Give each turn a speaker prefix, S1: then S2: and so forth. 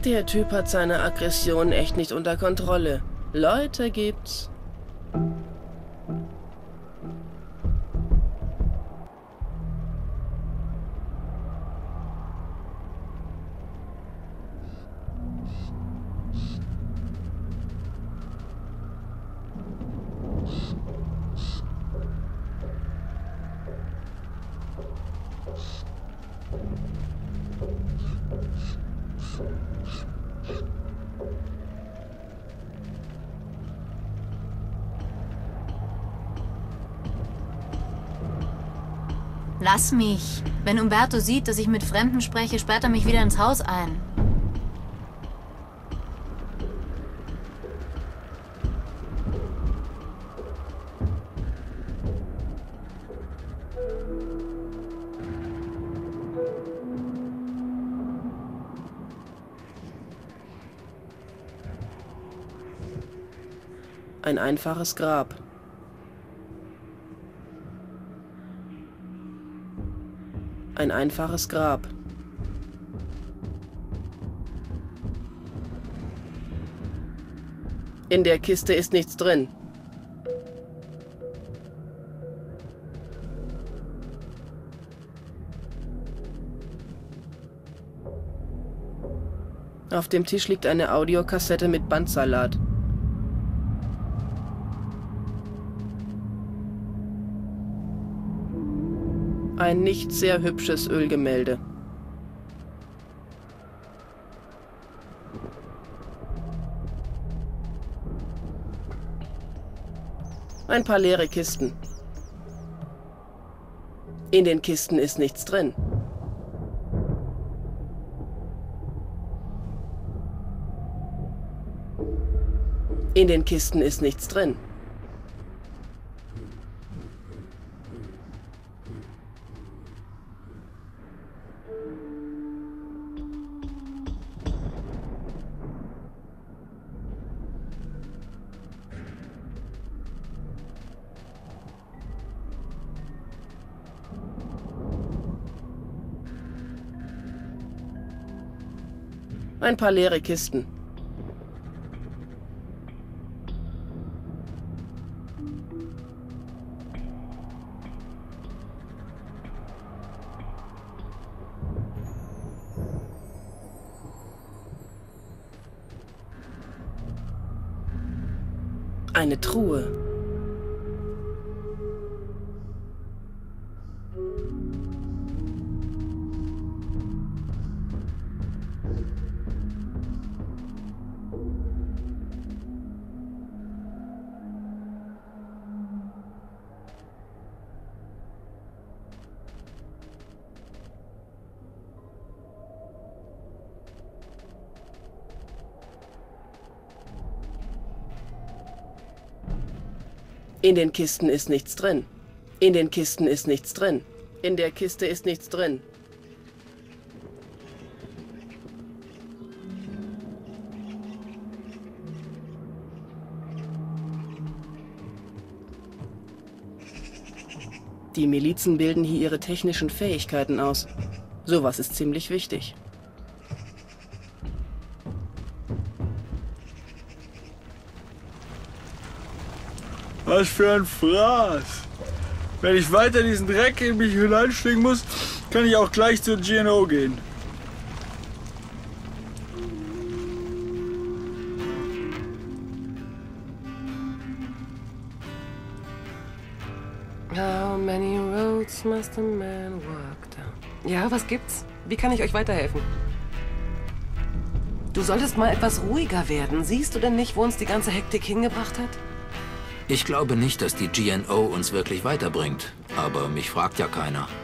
S1: Der Typ hat seine Aggression echt nicht unter Kontrolle. Leute gibt's.
S2: Lass mich. Wenn Umberto sieht, dass ich mit Fremden spreche, sperrt er mich wieder ins Haus ein.
S1: Ein einfaches Grab. Ein einfaches Grab. In der Kiste ist nichts drin. Auf dem Tisch liegt eine Audiokassette mit Bandsalat. Ein nicht sehr hübsches Ölgemälde. Ein paar leere Kisten. In den Kisten ist nichts drin. In den Kisten ist nichts drin. Ein paar leere Kisten. Eine Truhe. In den Kisten ist nichts drin. In den Kisten ist nichts drin. In der Kiste ist nichts drin. Die Milizen bilden hier ihre technischen Fähigkeiten aus. Sowas ist ziemlich wichtig.
S3: Was für ein Fraß! Wenn ich weiter diesen Dreck in mich hineinschlingen muss, kann ich auch gleich zur GNO gehen.
S4: How many roads must a man walk down? Ja, was gibt's? Wie kann ich euch weiterhelfen? Du solltest mal etwas ruhiger werden. Siehst du denn nicht, wo uns die ganze Hektik hingebracht hat?
S5: Ich glaube nicht, dass die GNO uns wirklich weiterbringt. Aber mich fragt ja keiner.